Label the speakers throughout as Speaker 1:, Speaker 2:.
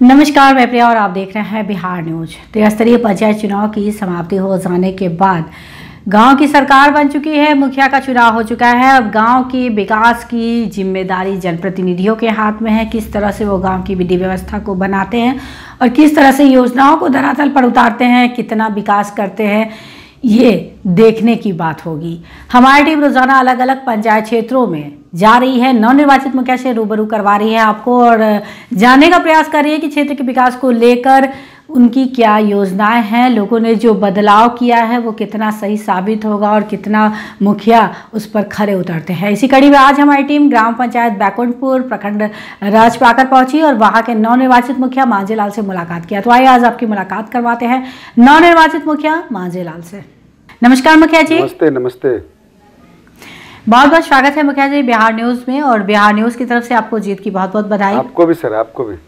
Speaker 1: नमस्कार, मैं प्रिया और आप देख रहे हैं बिहार न्यूज। त्रिस्तरीय पंचायत चुनाव की समाप्ति हो जाने के बाद गांव की सरकार बन चुकी है, मुखिया का चुनाव हो चुका है। अब गांव की विकास की जिम्मेदारी जनप्रतिनिधियों के हाथ में है। किस तरह से वो गांव की विधि व्यवस्था को बनाते हैं और किस तरह से योजनाओं को धरातल पर उतारते हैं, कितना विकास करते हैं, ये देखने की बात होगी। हमारी टीम रोजाना अलग अलग पंचायत क्षेत्रों में जा रही है, नवनिर्वाचित मुखिया से रूबरू करवा रही है आपको और जानने का प्रयास कर रही है कि क्षेत्र के विकास को लेकर उनकी क्या योजनाएं हैं, लोगों ने जो बदलाव किया है वो कितना सही साबित होगा और कितना मुखिया उस पर खरे उतरते हैं। इसी कड़ी में आज हमारी टीम ग्राम पंचायत बैकुंठपुर प्रखंड राजपाकर पहुंची और वहां के नवनिर्वाचित मुखिया मांझेलाल से मुलाकात किया। तो आइए आज आपकी मुलाकात करवाते हैं नवनिर्वाचित मुखिया मांझेलाल से। नमस्कार मुखिया जी।
Speaker 2: नमस्ते। नमस्ते,
Speaker 1: बहुत बहुत स्वागत है मुखिया जी बिहार न्यूज में, और बिहार न्यूज की तरफ से आपको जीत की बहुत बहुत बधाई।
Speaker 2: आपको भी सर, आपको भी।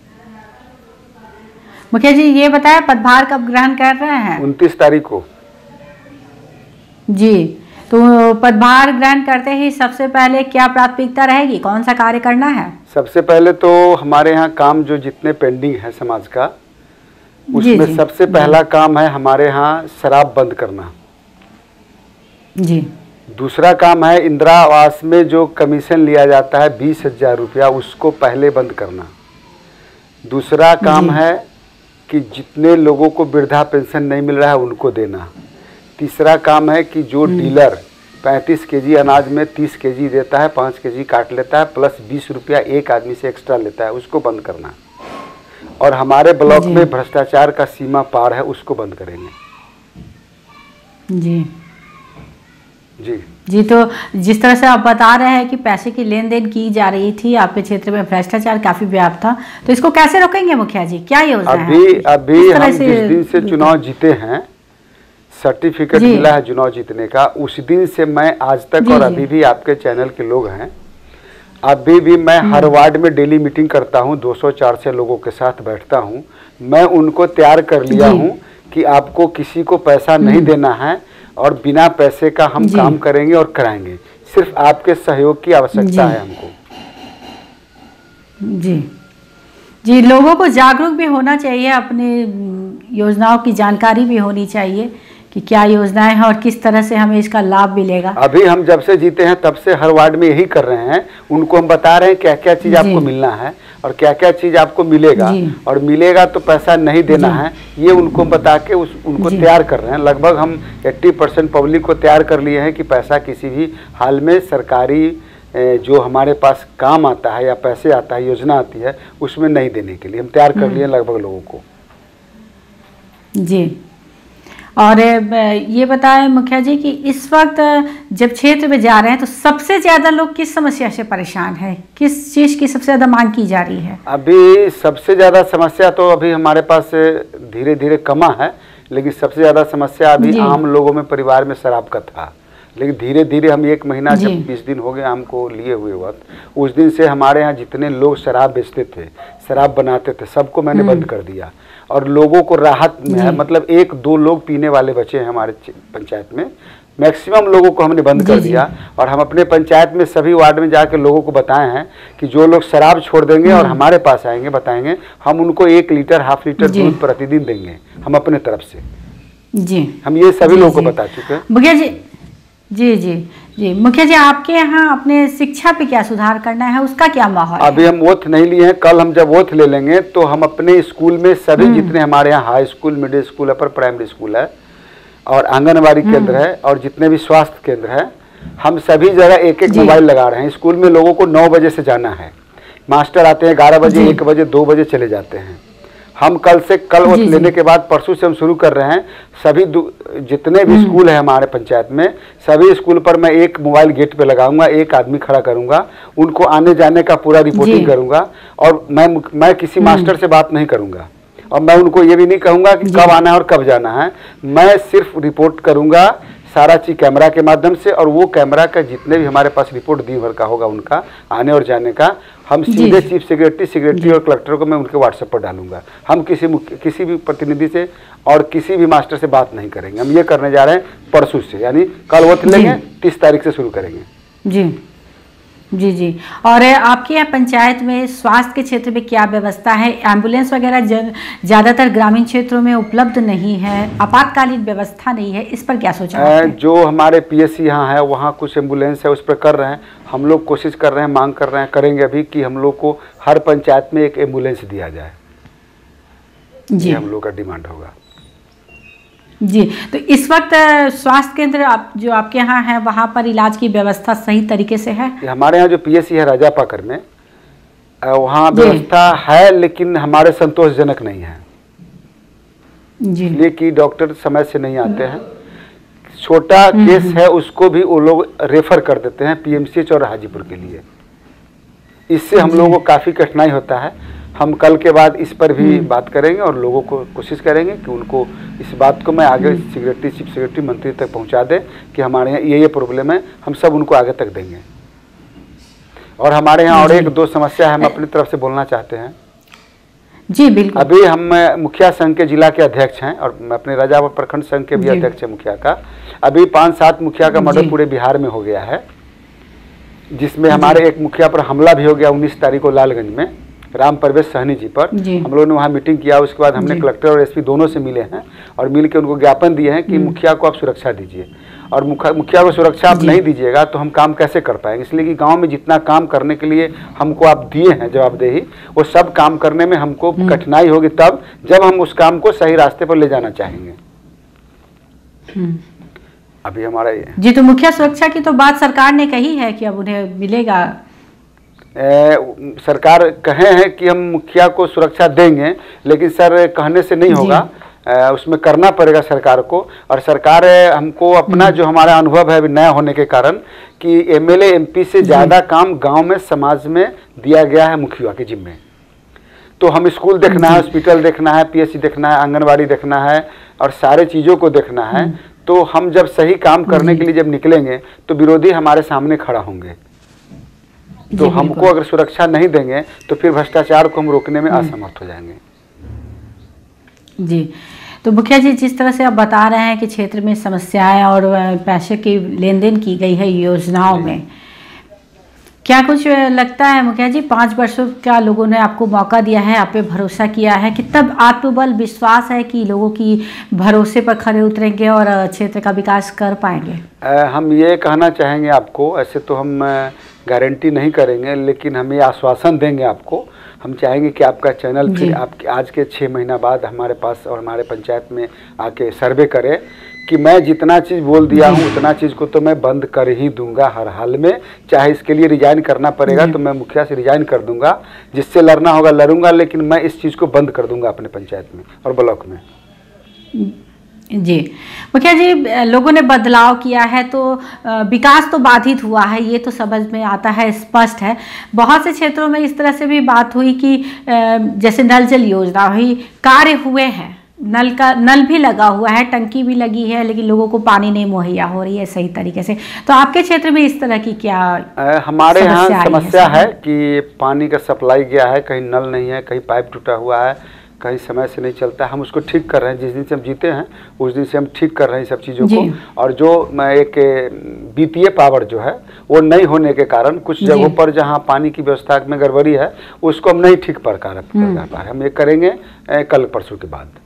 Speaker 1: मुखिया जी ये बताया पदभार कब ग्रहण कर रहे हैं?
Speaker 2: 29 तारीख को
Speaker 1: जी। तो पदभार ग्रहण करते ही सबसे पहले क्या प्राथमिकता रहेगी, कौन सा कार्य करना है?
Speaker 2: सबसे पहले तो हमारे यहाँ काम जो जितने पेंडिंग है समाज का, उसमें सबसे पहला काम है हमारे यहाँ शराब बंद करना
Speaker 1: जी।
Speaker 2: दूसरा काम है इंदिरा आवास में जो कमीशन लिया जाता है 20,000 रुपया, उसको पहले बंद करना। दूसरा काम है कि जितने लोगों को वृद्धा पेंशन नहीं मिल रहा है उनको देना। तीसरा काम है कि जो डीलर 35 केजी अनाज में 30 केजी देता है, 5 केजी काट लेता है, प्लस 20 रुपया एक आदमी से एक्स्ट्रा लेता है, उसको बंद करना। और हमारे ब्लॉक में भ्रष्टाचार का सीमा पार है, उसको बंद करेंगे।
Speaker 1: जी
Speaker 2: जी
Speaker 1: जी। तो जिस तरह से आप बता रहे हैं कि पैसे की लेन देन की जा रही थी, आपके क्षेत्र में भ्रष्टाचार काफी व्याप्त था, तो इसको कैसे रोकेंगे मुखिया जी, क्या योजना है?
Speaker 2: अभी हम जिस दिन से चुनाव जीते हैं, सर्टिफिकेट मिला है चुनाव जीतने का, उस दिन से मैं आज तक और अभी भी आपके चैनल के लोग हैं, अभी भी मैं हर वार्ड में डेली मीटिंग करता हूं, 200-400 लोगों के साथ बैठता हूं। मैं उनको तैयार कर लिया हूं कि आपको किसी को पैसा नहीं देना है और बिना पैसे का हम काम करेंगे और कराएंगे। सिर्फ आपके सहयोग की आवश्यकता है हमको।
Speaker 1: जी जी। लोगों को जागरूक भी होना चाहिए, अपनी योजनाओं की जानकारी भी होनी चाहिए कि क्या योजनाएं हैं और किस तरह से हमें इसका लाभ मिलेगा।
Speaker 2: अभी हम जब से जीते हैं तब से हर वार्ड में यही कर रहे हैं, उनको हम बता रहे हैं क्या क्या चीज आपको मिलना है और क्या क्या चीज आपको मिलेगा, और मिलेगा तो पैसा नहीं देना है, ये उनको बता के उनको तैयार कर रहे हैं। लगभग हम 80% पब्लिक को तैयार कर लिए हैं कि पैसा किसी भी हाल में सरकारी जो हमारे पास काम आता है या पैसे आता है, योजना आती है, उसमें नहीं देने के लिए हम तैयार कर लिए लगभग लोगों को।
Speaker 1: जी। और ये बताएं मुखिया जी कि इस वक्त जब क्षेत्र में जा रहे हैं तो सबसे ज्यादा लोग किस समस्या से परेशान हैं, किस चीज की सबसे ज्यादा मांग की जा रही है?
Speaker 2: अभी सबसे ज्यादा समस्या तो अभी हमारे पास धीरे धीरे कमा है, लेकिन सबसे ज्यादा समस्या अभी आम लोगों में परिवार में शराब का था। लेकिन धीरे धीरे हम 1 महीना जब 20 दिन हो गए हमको लिए हुए वक्त, उस दिन से हमारे यहाँ जितने लोग शराब बेचते थे, शराब बनाते थे, सबको मैंने बंद कर दिया और लोगों को राहत में है। मतलब 1-2 लोग पीने वाले बचे हैं हमारे पंचायत में, मैक्सिमम लोगों को हमने बंद कर दिया। और हम अपने पंचायत में सभी वार्ड में जाकर लोगों को बताए हैं कि जो लोग शराब छोड़ देंगे और हमारे पास आएंगे, बताएंगे, हम उनको 1 लीटर 1/2 लीटर दूध प्रतिदिन देंगे, हम अपने तरफ से।
Speaker 1: जी,
Speaker 2: हम ये सभी लोगों को बता चुके हैं।
Speaker 1: मुखिया जी जी जी जी। मुखिया जी आपके यहाँ अपने शिक्षा पे क्या सुधार करना है, उसका क्या माहौल है?
Speaker 2: अभी हम ओथ नहीं लिए हैं, कल हम जब ओथ ले लेंगे तो हम अपने स्कूल में सभी जितने हमारे यहाँ high school, middle school, upper primary school है और आंगनबाड़ी केंद्र है और जितने भी स्वास्थ्य केंद्र है, हम सभी जगह 1-1 मोबाइल लगा रहे हैं। स्कूल में लोगों को 9 बजे से जाना है, मास्टर आते हैं 11 बजे, 1 बजे, 2 बजे चले जाते हैं। हम कल ओथ लेने के बाद परसों से हम शुरू कर रहे हैं, सभी जितने भी स्कूल है हमारे पंचायत में, सभी स्कूल पर मैं 1 मोबाइल गेट पे लगाऊंगा, 1 आदमी खड़ा करूंगा, उनको आने जाने का पूरा रिपोर्टिंग करूंगा। और मैं किसी मास्टर से बात नहीं करूंगा और मैं उनको ये भी नहीं कहूंगा कि कब आना है और कब जाना है। मैं सिर्फ रिपोर्ट करूंगा सारा चीज कैमरा के माध्यम से, और वो कैमरा का जितने भी हमारे पास रिपोर्ट दिन भर का होगा उनका आने और जाने का, हम सीधे चीफ सेक्रेटरी और कलेक्टर को मैं उनके व्हाट्सएप पर डालूंगा। हम किसी भी प्रतिनिधि से और किसी भी मास्टर से बात नहीं करेंगे। हम ये करने जा रहे हैं परसों से, यानी कल वोट लेंगे, 30 तारीख से शुरू करेंगे।
Speaker 1: जी जी जी। और आपके यहाँ पंचायत में स्वास्थ्य के क्षेत्र में क्या व्यवस्था है? एम्बुलेंस वगैरह ज़्यादातर ग्रामीण क्षेत्रों में उपलब्ध नहीं है, आपातकालीन व्यवस्था नहीं है, इस पर क्या सोचा आपने?
Speaker 2: जो हमारे पीएससी यहाँ है वहाँ कुछ एम्बुलेंस है, उस पर कर रहे हैं। हम लोग कोशिश कर रहे हैं, मांग कर रहे हैं, करेंगे अभी कि हम लोग को हर पंचायत में एक एम्बुलेंस दिया जाए।
Speaker 1: जी,
Speaker 2: ये हम लोग का डिमांड होगा।
Speaker 1: जी। तो इस वक्त स्वास्थ्य केंद्र जो आपके यहाँ है वहाँ पर इलाज की व्यवस्था सही तरीके से है?
Speaker 2: हमारे यहाँ जो पीएससी है राजापाकर में, वहाँ व्यवस्था है लेकिन हमारे संतोषजनक नहीं है, इसलिए कि डॉक्टर समय से नहीं आते हैं। छोटा केस है उसको भी वो लोग रेफर कर देते हैं पीएमसीएच और हाजीपुर के लिए। इससे हम लोगों को काफ़ी कठिनाई होता है। हम कल के बाद इस पर भी बात करेंगे और लोगों को कोशिश करेंगे कि उनको इस बात को मैं आगे सेक्रेटरी, चीफ सेक्रेटरी, मंत्री तक पहुंचा दें कि हमारे यहाँ ये प्रॉब्लम है, हम सब उनको आगे तक देंगे। और हमारे यहाँ और एक दो समस्या है, हम अपनी तरफ से बोलना चाहते हैं।
Speaker 1: जी बिल्कुल।
Speaker 2: अभी हम मुखिया संघ के जिला के अध्यक्ष हैं और अपने राजापुर प्रखंड संघ के भी अध्यक्ष हैं मुखिया का। अभी 5-7 मुखिया का मर्डर पूरे बिहार में हो गया है, जिसमें हमारे एक मुखिया पर हमला भी हो गया 19 तारीख को लालगंज में, राम परवेश सहनी जी पर। हम लोगों ने वहाँ मीटिंग किया। उसके बाद हमने कलेक्टर और एसपी दोनों से मिले हैं और मिल के उनको ज्ञापन दिए हैं कि मुखिया को आप सुरक्षा दीजिए, और मुखिया को सुरक्षा आप नहीं दीजिएगा तो हम काम कैसे कर पाएंगे। इसलिए कि गांव में जितना काम करने के लिए हमको आप दिए हैं जवाबदेही, वो सब काम करने में हमको कठिनाई होगी तब जब हम उस काम को सही रास्ते पर ले जाना चाहेंगे। अभी हमारा ये
Speaker 1: जी, तो मुखिया सुरक्षा की तो बात सरकार ने कही है कि अब उन्हें मिलेगा।
Speaker 2: सरकार कहे हैं कि हम मुखिया को सुरक्षा देंगे, लेकिन सर कहने से नहीं होगा, उसमें करना पड़ेगा सरकार को। और सरकार हमको अपना जो हमारा अनुभव है अभी नया होने के कारण कि एमएलए एमपी से ज़्यादा काम गांव में समाज में दिया गया है मुखिया के जिम्मे। तो हम स्कूल देखना है, हॉस्पिटल देखना है, पीएससी देखना है, आंगनबाड़ी देखना है और सारे चीज़ों को देखना है। तो हम जब सही काम करने के लिए जब निकलेंगे तो विरोधी हमारे सामने खड़ा होंगे। तो हमको अगर सुरक्षा नहीं देंगे तो फिर भ्रष्टाचार को हम रोकने में असमर्थ हो जाएंगे।
Speaker 1: जी, तो मुखिया जी, जिस तरह से आप बता रहे हैं कि क्षेत्र में समस्याएं और पैसे की लेन देन की गई है योजनाओं में, क्या कुछ लगता है मुखिया जी 5 वर्षों का लोगों ने आपको मौका दिया है, आप पे भरोसा किया है, कितना आत्मबल विश्वास है कि लोगों की भरोसे पर खरे उतरेंगे और क्षेत्र का विकास कर पाएंगे?
Speaker 2: हम ये कहना चाहेंगे आपको, ऐसे तो हम गारंटी नहीं करेंगे, लेकिन हम ये आश्वासन देंगे आपको। हम चाहेंगे कि आपका चैनल फिर आपके आज के 6 महीना बाद हमारे पास और हमारे पंचायत में आके सर्वे करे कि मैं जितना चीज़ बोल दिया हूँ उतना चीज़ को तो मैं बंद कर ही दूंगा हर हाल में। चाहे इसके लिए रिजाइन करना पड़ेगा तो मैं मुखिया से रिजाइन कर दूंगा, जिससे लड़ना होगा लड़ूंगा, लेकिन मैं इस चीज़ को बंद कर दूंगा अपने पंचायत में और ब्लॉक में।
Speaker 1: जी मुखिया जी, लोगों ने बदलाव किया है तो विकास तो बाधित हुआ है, ये तो समझ में आता है, स्पष्ट है। बहुत से क्षेत्रों में इस तरह से भी बात हुई कि जैसे नल जल योजना हुई, कार्य हुए हैं, नल भी लगा हुआ है, टंकी भी लगी है, लेकिन लोगों को पानी नहीं मुहैया हो रही है सही तरीके से। तो आपके क्षेत्र में इस तरह की क्या
Speaker 2: हमारे यहाँ समस्या है कि पानी का सप्लाई गया है, कहीं नल नहीं है, कहीं पाइप टूटा हुआ है, कहीं समय से नहीं चलता। हम उसको ठीक कर रहे हैं, जिस दिन से हम जीते हैं उस दिन से हम ठीक कर रहे हैं सब चीज़ों को। और जो एक बीपीए पावर जो है वो नहीं होने के कारण कुछ जगहों पर जहाँ पानी की व्यवस्था में गड़बड़ी है उसको हम नहीं ठीक कर पा रहे। हम ये करेंगे कल परसों के बाद।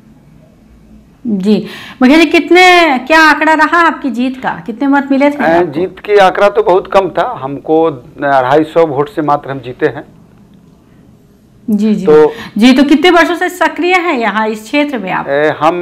Speaker 1: जी मुखिया जी, क्या आंकड़ा रहा आपकी जीत का, कितने मत मिले थे?
Speaker 2: जीत की आंकड़ा तो बहुत कम था, हमको 250 वोट से मात्र हम जीते हैं।
Speaker 1: जी तो कितने वर्षों से सक्रिय हैं यहाँ इस क्षेत्र में आप?
Speaker 2: हम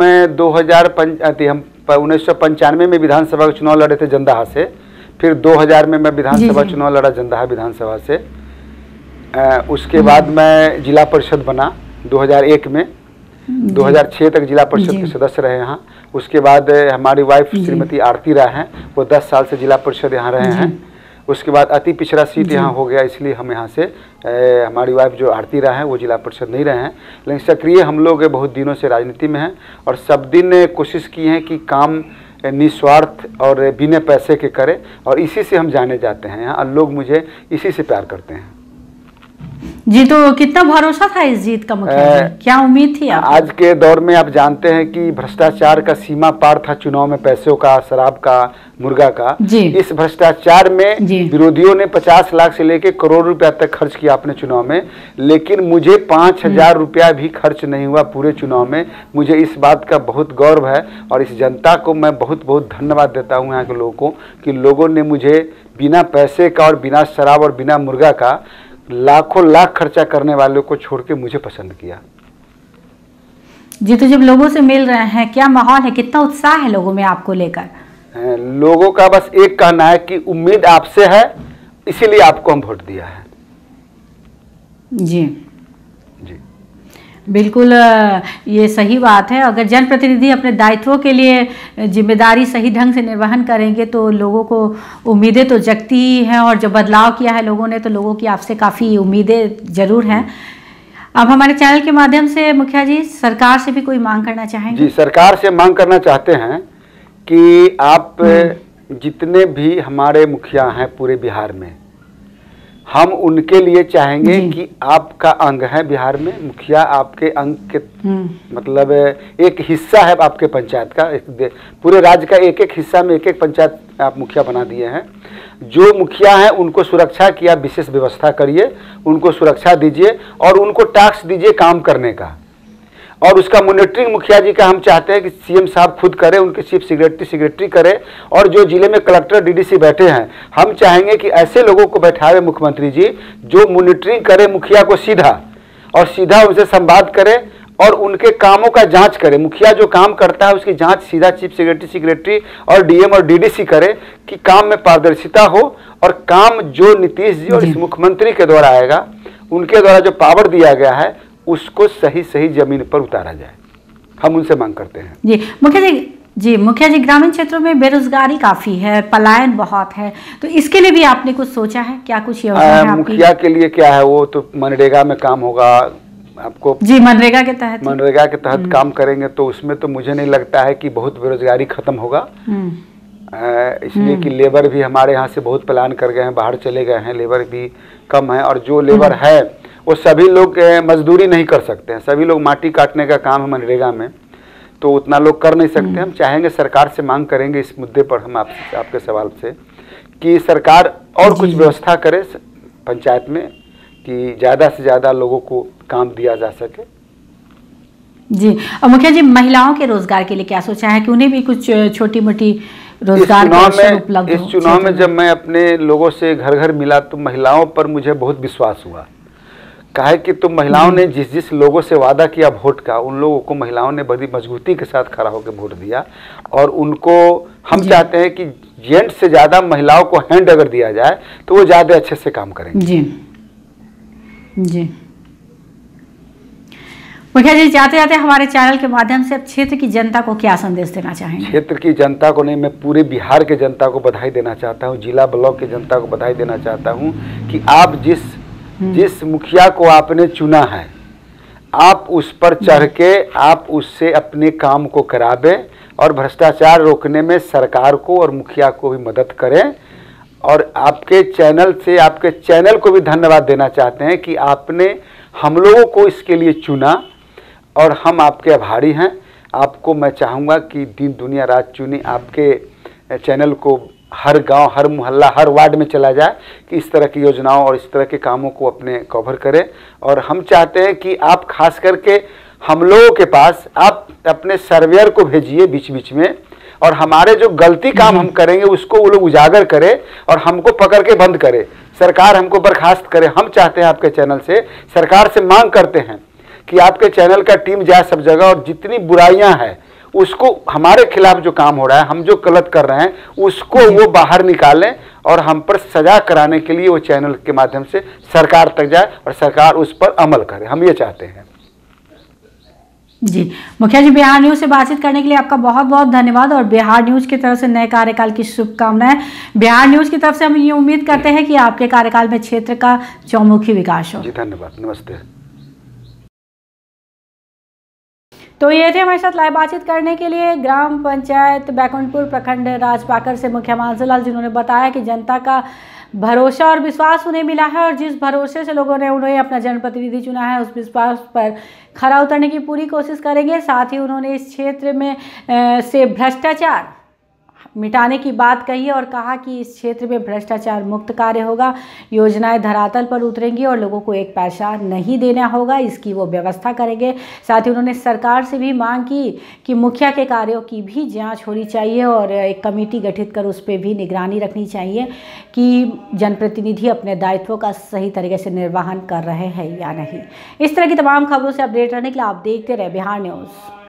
Speaker 2: 1995 में विधानसभा का चुनाव लड़े थे जंदाहा से, फिर 2000 में मैं विधानसभा चुनाव लड़ा जंदाहा विधानसभा से। उसके बाद मैं जिला परिषद बना 2001 में, 2006 तक जिला परिषद के सदस्य रहे यहाँ। उसके बाद हमारी वाइफ श्रीमती आरती राय हैं, वो 10 साल से जिला परिषद यहाँ रहे हैं। उसके बाद अति पिछड़ा सीट यहाँ हो गया, इसलिए हम यहाँ से हमारी वाइफ जो आरती राय हैं वो जिला परिषद नहीं रहे हैं, लेकिन सक्रिय हम लोग बहुत दिनों से राजनीति में हैं और सब दिन कोशिश की है कि काम निस्वार्थ और बिना पैसे के करें, और इसी से हम जाने जाते हैं यहाँ, और लोग मुझे इसी से प्यार करते हैं।
Speaker 1: जी, तो कितना भरोसा था इस जीत का मुखिया जी? क्या उम्मीद थी आप?
Speaker 2: आज के दौर में आप जानते हैं कि भ्रष्टाचार का सीमा पार था चुनाव में, पैसों का, शराब का, मुर्गा का।
Speaker 1: जी।
Speaker 2: इस भ्रष्टाचार में
Speaker 1: जी।
Speaker 2: विरोधियों ने 50 लाख से लेकर करोड़ रुपया तक खर्च किया अपने चुनाव में, लेकिन मुझे 5,000 रुपया भी खर्च नहीं हुआ पूरे चुनाव में। मुझे इस बात का बहुत गौरव है और इस जनता को मैं बहुत बहुत धन्यवाद देता हूँ यहाँ के लोगों को कि लोगों ने मुझे बिना पैसे का और बिना शराब और बिना मुर्गा का लाखों लाख खर्चा करने वालों को छोड़ के मुझे पसंद किया।
Speaker 1: जी, तो जब लोगों से मिल रहे हैं, क्या माहौल है, कितना उत्साह है लोगों में आपको लेकर?
Speaker 2: लोगों का बस एक कहना है कि उम्मीद आपसे है, इसीलिए आपको हम वोट दिया है।
Speaker 1: जी
Speaker 2: जी,
Speaker 1: बिल्कुल, ये सही बात है। अगर जनप्रतिनिधि अपने दायित्वों के लिए जिम्मेदारी सही ढंग से निर्वहन करेंगे तो लोगों को उम्मीदें तो जगती ही हैं, और जो बदलाव किया है लोगों ने तो लोगों की आपसे काफ़ी उम्मीदें जरूर हैं। अब हमारे चैनल के माध्यम से मुखिया जी सरकार से भी कोई मांग करना चाहेंगे?
Speaker 2: जी, सरकार से मांग करना चाहते हैं कि आप जितने भी हमारे मुखिया हैं पूरे बिहार में, हम उनके लिए चाहेंगे कि आपका अंग है बिहार में, मुखिया आपके अंग के मतलब एक हिस्सा है आपके पंचायत का, पूरे राज्य का एक एक हिस्सा में एक एक पंचायत आप मुखिया बना दिए हैं। जो मुखिया हैं उनको सुरक्षा की आप विशेष व्यवस्था करिए, उनको सुरक्षा दीजिए और उनको टास्क दीजिए काम करने का, और उसका मॉनिटरिंग मुखिया जी का हम चाहते हैं कि सीएम साहब खुद करें, उनके चीफ सेक्रेटरी करें, और जो जिले में कलेक्टर डीडीसी बैठे हैं हम चाहेंगे कि ऐसे लोगों को बैठावे मुख्यमंत्री जी जो मॉनिटरिंग करे मुखिया को सीधा, और सीधा उनसे संवाद करे और उनके कामों का जांच करे। मुखिया जो काम करता है उसकी जांच सीधा चीफ सेक्रेटरी और डीएम और डीडीसी करे कि काम में पारदर्शिता हो, और काम जो नीतीश जी और इस मुख्यमंत्री के द्वारा आएगा, उनके द्वारा जो पावर दिया गया है उसको सही सही जमीन पर उतारा जाए। हम उनसे मांग करते हैं।
Speaker 1: जी मुखिया जी, ग्रामीण क्षेत्रों में बेरोजगारी काफी है, पलायन बहुत है, तो इसके लिए भी आपने कुछ सोचा है क्या? कुछ योजना है आपकी?
Speaker 2: मुखिया के लिए क्या है, वो तो मनरेगा में काम होगा आपको।
Speaker 1: जी, मनरेगा के तहत
Speaker 2: काम करेंगे तो उसमें तो मुझे नहीं लगता है कि बहुत बेरोजगारी खत्म होगा, इसलिए कि लेबर भी हमारे यहाँ से बहुत पलायन कर गए हैं, बाहर चले गए हैं, लेबर भी कम है, और जो लेबर है वो सभी लोग मजदूरी नहीं कर सकते हैं, सभी लोग माटी काटने का काम है मनरेगा में, तो उतना लोग कर नहीं सकते। हम चाहेंगे, सरकार से मांग करेंगे इस मुद्दे पर, हम आपके सवाल से, कि सरकार और कुछ व्यवस्था करे पंचायत में कि ज़्यादा से ज़्यादा लोगों को काम दिया जा सके।
Speaker 1: जी, और मुखिया जी महिलाओं के रोजगार के लिए क्या सोचा है कि उन्हें भी कुछ छोटी मोटी रोजगार के अवसर उपलब्ध हो?
Speaker 2: इस चुनाव में जब मैं अपने लोगों से घर घर मिला तो महिलाओं पर मुझे बहुत विश्वास हुआ। काहे कि तुम महिलाओं ने जिस जिस लोगों से वादा किया वोट का, उन लोगों को महिलाओं ने बड़ी मजबूती के साथ खड़ा होकर वोट दिया, और उनको हम चाहते हैं कि जेंट्स से ज़्यादा महिलाओं को हैंड अगर दिया जाए तो वो ज़्यादा अच्छे से काम करेंगे।
Speaker 1: जी मुखिया जी, जाते जाते हमारे चैनल के माध्यम से अब क्षेत्र की जनता को क्या संदेश देना चाहेंगे?
Speaker 2: क्षेत्र की जनता को नहीं, मैं पूरे बिहार के जनता को बधाई देना चाहता हूँ, जिला ब्लॉक के जनता को बधाई देना चाहता हूँ कि आप जिस मुखिया को आपने चुना है, आप उस पर चढ़ के आप उससे अपने काम को करावें, और भ्रष्टाचार रोकने में सरकार को और मुखिया को भी मदद करें। और आपके चैनल को भी धन्यवाद देना चाहते हैं कि आपने हम लोगों को इसके लिए चुना, और हम आपके आभारी हैं। आपको मैं चाहूँगा कि दिन दुनिया रात चुनी आपके चैनल को हर गांव, हर मोहल्ला, हर वार्ड में चला जाए कि इस तरह की योजनाओं और इस तरह के कामों को अपने कवर करें। और हम चाहते हैं कि आप खास करके हम लोगों के पास आप अपने सर्वेयर को भेजिए बीच बीच में, और हमारे जो गलती काम हम करेंगे उसको वो लोग उजागर करें और हमको पकड़ के बंद करें, सरकार हमको बर्खास्त करे। हम चाहते हैं आपके चैनल से, सरकार से मांग करते हैं कि आपके चैनल का टीम जाए सब जगह, और जितनी बुराइयां हैं उसको, हमारे खिलाफ जो काम हो रहा है, हम जो गलत कर रहे हैं उसको वो बाहर निकालें, और हम पर सजा कराने के लिए वो चैनल के माध्यम से सरकार तक जाए और सरकार उस पर अमल करे। हम ये चाहते हैं।
Speaker 1: जी मुखिया जी, बिहार न्यूज से बातचीत करने के लिए आपका बहुत बहुत धन्यवाद, और बिहार न्यूज की तरफ से नए कार्यकाल की शुभकामनाएं। बिहार न्यूज की तरफ से हम ये उम्मीद करते हैं कि आपके कार्यकाल में क्षेत्र का चौमुखी विकास हो।
Speaker 2: जी धन्यवाद, नमस्ते।
Speaker 1: तो ये थे हमारे साथ लाइव बातचीत करने के लिए ग्राम पंचायत बैकुंठपुर प्रखंड राजपाकर से मुखिया मानसूलाल, जिन्होंने बताया कि जनता का भरोसा और विश्वास उन्हें मिला है और जिस भरोसे से लोगों ने उन्हें अपना जनप्रतिनिधि चुना है उस विश्वास पर खरा उतरने की पूरी कोशिश करेंगे। साथ ही उन्होंने इस क्षेत्र में से भ्रष्टाचार मिटाने की बात कही और कहा कि इस क्षेत्र में भ्रष्टाचार मुक्त कार्य होगा, योजनाएं धरातल पर उतरेंगी और लोगों को एक पैसा नहीं देना होगा, इसकी वो व्यवस्था करेंगे। साथ ही उन्होंने सरकार से भी मांग की कि मुखिया के कार्यों की भी जांच होनी चाहिए और एक कमेटी गठित कर उस पर भी निगरानी रखनी चाहिए कि जनप्रतिनिधि अपने दायित्वों का सही तरीके से निर्वहन कर रहे हैं या नहीं। इस तरह की तमाम खबरों से अपडेट रहने के लिए आप देखते रहे बिहार न्यूज़।